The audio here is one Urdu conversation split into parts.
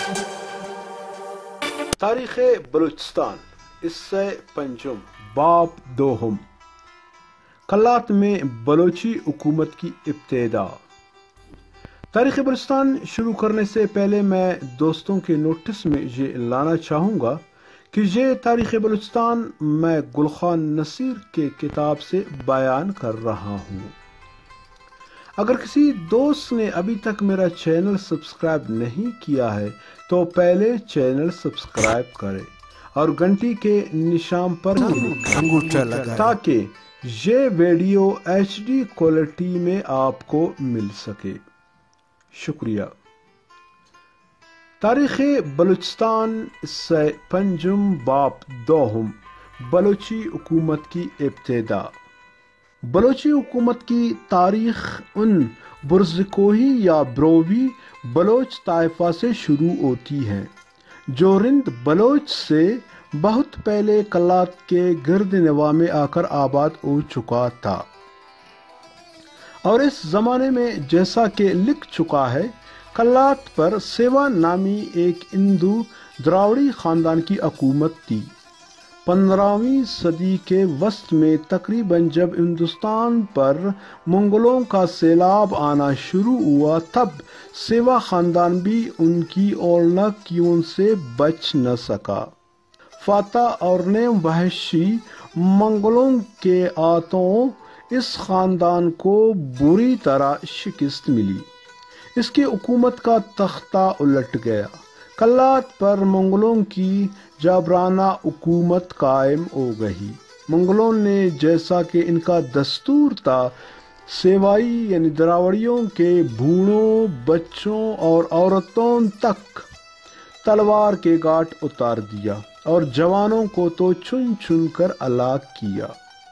تاریخ بلوچستان حصہ پنجم باب دوہم کلات میں بلوچی حکومت کی ابتدا۔ تاریخ بلوچستان شروع کرنے سے پہلے میں دوستوں کے نوٹس میں یہ لانا چاہوں گا کہ یہ تاریخ بلوچستان میں گل خان نصیر کے کتاب سے بیان کر رہا ہوں۔ اگر کسی دوست نے ابھی تک میرا چینل سبسکرائب نہیں کیا ہے تو پہلے چینل سبسکرائب کرے اور گھنٹی کے نشان پر انگوٹھا لگائے تاکہ یہ ویڈیو HD کوالٹی میں آپ کو مل سکے۔ شکریہ۔ تاریخ بلوچستان حصہ پنجم باب دوہم بلوچی حکومت کی ابتدا۔ بلوچی حکومت کی تاریخ ان برزکوہی یا بروی بلوچ طائفہ سے شروع ہوتی ہے جو رند بلوچ سے بہت پہلے کلات کے گرد نواح میں آ کر آباد ہو چکا تھا، اور اس زمانے میں جیسا کہ لکھ چکا ہے کلات پر سیوا نامی ایک ہندو دراوڑی خاندان کی حکومت تھی۔ 15ویں صدی کے وسط میں تقریباً جب ہندوستان پر منگلوں کا سیلاب آنا شروع ہوا تب سیوا خاندان بھی ان کی ہولناکیوں سے بچ نہ سکا۔ فاتح اور نیم وحشی منگلوں کے ہاتھوں اس خاندان کو بری طرح شکست ملی۔ اس کی حکومت کا تختہ الٹ گیا۔ کلات پر منگلوں کی جابرانہ حکومت قائم ہو گئی۔ منگلوں نے جیسا کہ ان کا دستور تھا سیوائی یعنی دراوڑیوں کے بوڑھوں، بچوں اور عورتوں تک تلوار کے گھاٹ اتار دیا اور جوانوں کو تو چن چن کر ہلاک کیا۔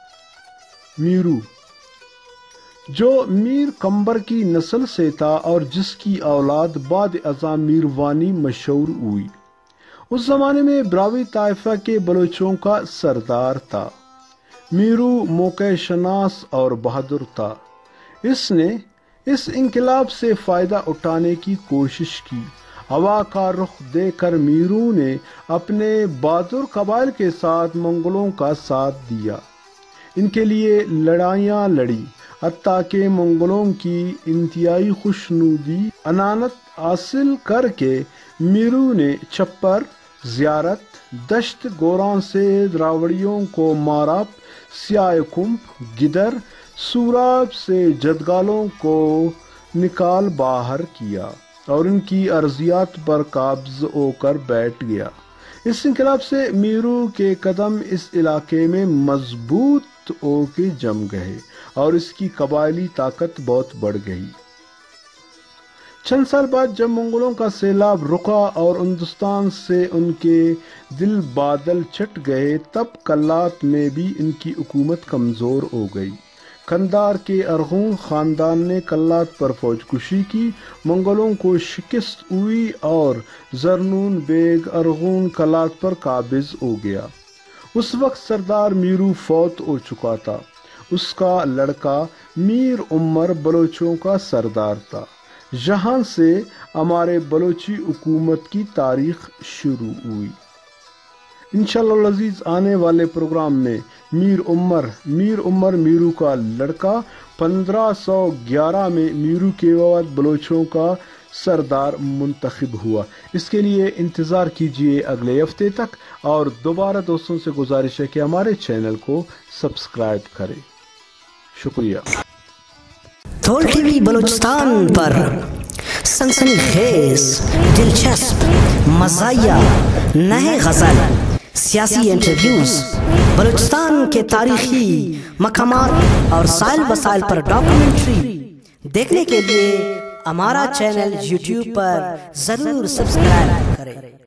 میرو جو میر کمبر کی نسل سے تھا اور جس کی اولاد بعد ازاں میروانی مشہور ہوئی، اس زمانے میں براوی طائفہ کے بلوچوں کا سردار تھا۔ میرو موقع شناس اور بہادر تھا۔ اس نے اس انقلاب سے فائدہ اٹھانے کی کوشش کی۔ ہوا کا رخ دے کر میرو نے اپنے بہادر قبائل کے ساتھ منگلوں کا ساتھ دیا، ان کے لیے لڑائیاں لڑی، حتیٰ کہ منگلوں کی انتہائی خوشنودی عنانت حاصل کر کے میرو نے چھپر، زیارت، دشت گوران سے دراوڑیوں کو ماراب، سیاہ کمپ، گدر، سوراب سے جدگالوں کو نکال باہر کیا اور ان کی ارضیات پر قابض ہو کر بیٹھ گیا۔ اس انقلاب سے میرو کے قدم اس علاقے میں مضبوط ہو کے جم گئے اور اس کی قبائلی طاقت بہت بڑھ گئی۔ چند سال بعد جب منگلوں کا سیلاب رکا اور ہندوستان سے ان کے دل بادل چھٹ گئے تب کلات میں بھی ان کی حکومت کمزور ہو گئی۔ کندھار کے ارغون خاندان نے کلات پر فوج کشی کی، منگلوں کو شکست ہوئی اور زرنون بیگ ارغون کلات پر قابض ہو گیا۔ اس وقت سردار میرو فوت ہو چکا تھا۔ اس کا لڑکا میر عمر بلوچوں کا سردار تھا۔ یہاں سے ہمارے بلوچی حکومت کی تاریخ شروع ہوئی۔ انشاءاللہ العزیز آنے والے پروگرام میں میر عمر میرو کا لڑکا 1511 میں میرو کے بعد بلوچوں کا سردار منتخب ہوا۔ اس کے لیے انتظار کیجئے اگلے ہفتے تک، اور دوبارہ دوستوں سے گزارش ہے کہ ہمارے چینل کو سبسکرائب کریں۔ شکریہ۔ تھول ٹی وی بلوچستان پر سنسنی خیز، دلچسپ، مزاحیہ، نئے غزل، سیاسی انٹرویوز، بلوچستان کے تاریخی مقامات اور سائل وسائل پر ڈاکومنٹری دیکھنے کے لیے ہمارا چینل YouTube پر ضرور سبسکرائب کریں۔